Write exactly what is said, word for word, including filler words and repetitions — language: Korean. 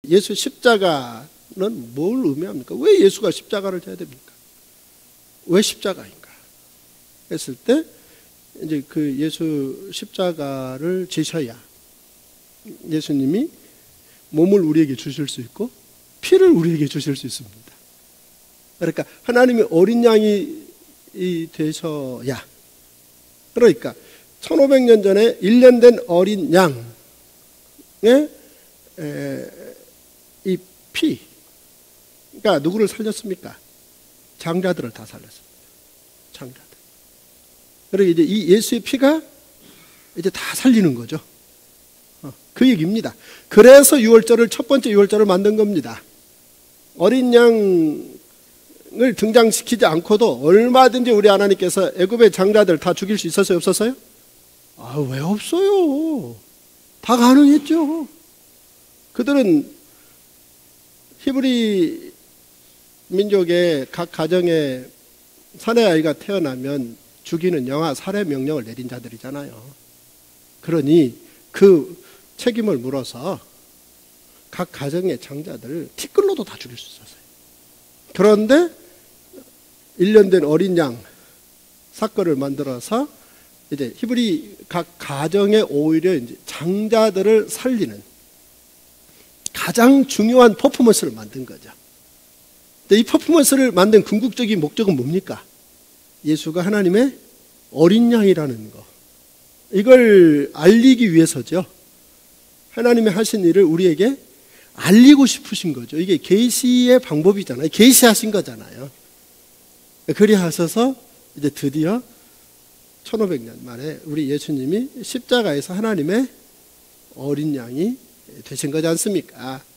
예수 십자가는 뭘 의미합니까? 왜 예수가 십자가를 져야 됩니까? 왜 십자가인가? 했을 때 이제 그 예수 십자가를 지셔야 예수님이 몸을 우리에게 주실 수 있고 피를 우리에게 주실 수 있습니다. 그러니까 하나님이 어린 양이 되셔야, 그러니까 천오백 년 전에 일 년 된 어린 양의 이 피, 그러니까 누구를 살렸습니까? 장자들을 다 살렸습니다. 장자들. 그리고 이제 이 예수의 피가 이제 다 살리는 거죠. 어, 그 얘기입니다. 그래서 유월절을, 첫 번째 유월절을 만든 겁니다. 어린 양을 등장시키지 않고도 얼마든지 우리 하나님께서 애굽의 장자들 다 죽일 수 있었어요, 없었어요? 아, 왜 없어요? 다 가능했죠. 그들은 히브리 민족의 각 가정에 사내 아이가 태어나면 죽이는 영아 살해 명령을 내린 자들이잖아요. 그러니 그 책임을 물어서 각 가정의 장자들 티끌로도 다 죽일 수 있었어요. 그런데 일 년 된 어린 양 사건을 만들어서 이제 히브리 각 가정에 오히려 이제 장자들을 살리는 가장 중요한 퍼포먼스를 만든 거죠. 이 퍼포먼스를 만든 궁극적인 목적은 뭡니까? 예수가 하나님의 어린 양이라는 거. 이걸 알리기 위해서죠. 하나님이 하신 일을 우리에게 알리고 싶으신 거죠. 이게 계시의 방법이잖아요. 계시하신 거잖아요. 그리하셔서 이제 드디어 천오백 년 만에 우리 예수님이 십자가에서 하나님의 어린 양이 되신 거지 않습니까?